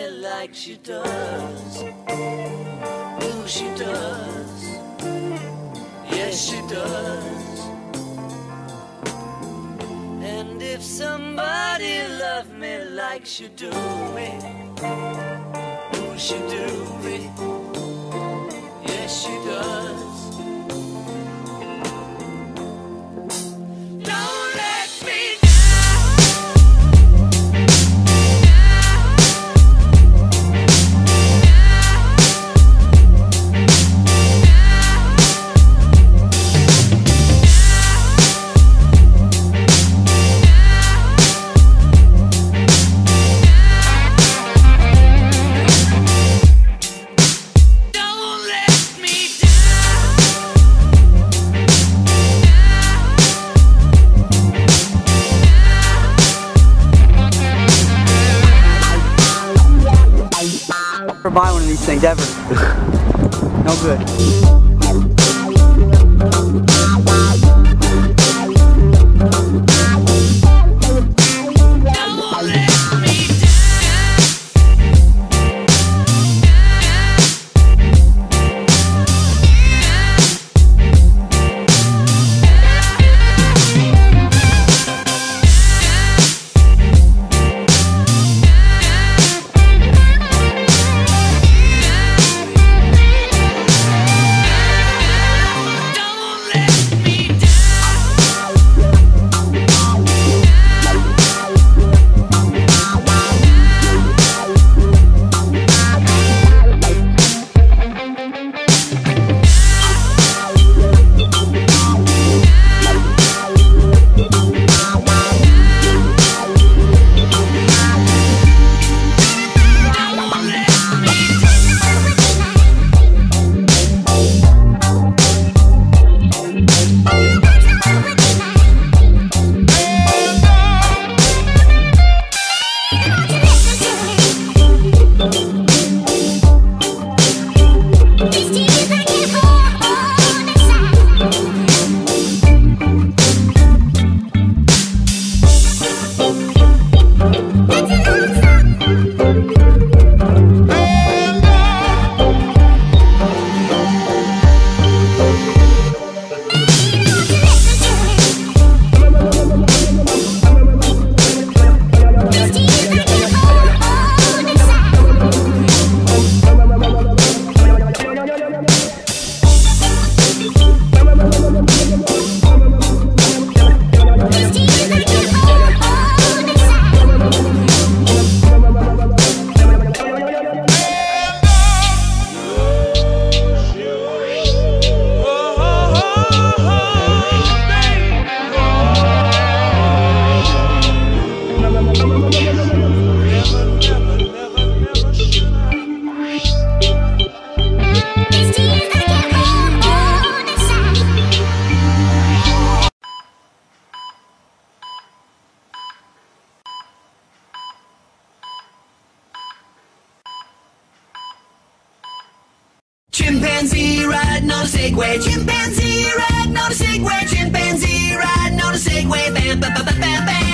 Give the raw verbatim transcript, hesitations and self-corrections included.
like she does. Oh, she does. Yes, she does. And if somebody loved me like she do me, oh, she do me. Yes, she does. Never buy one of these things ever. No good. Chimpanzee riding on a Segway, chimpanzee riding on a Segway, chimpanzee riding on a Segway, bam, bam, bam, bam, bam.